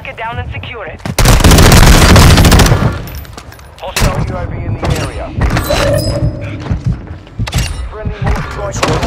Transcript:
it down and secure it. Hostile UAV in the area. Friendly mortar strike.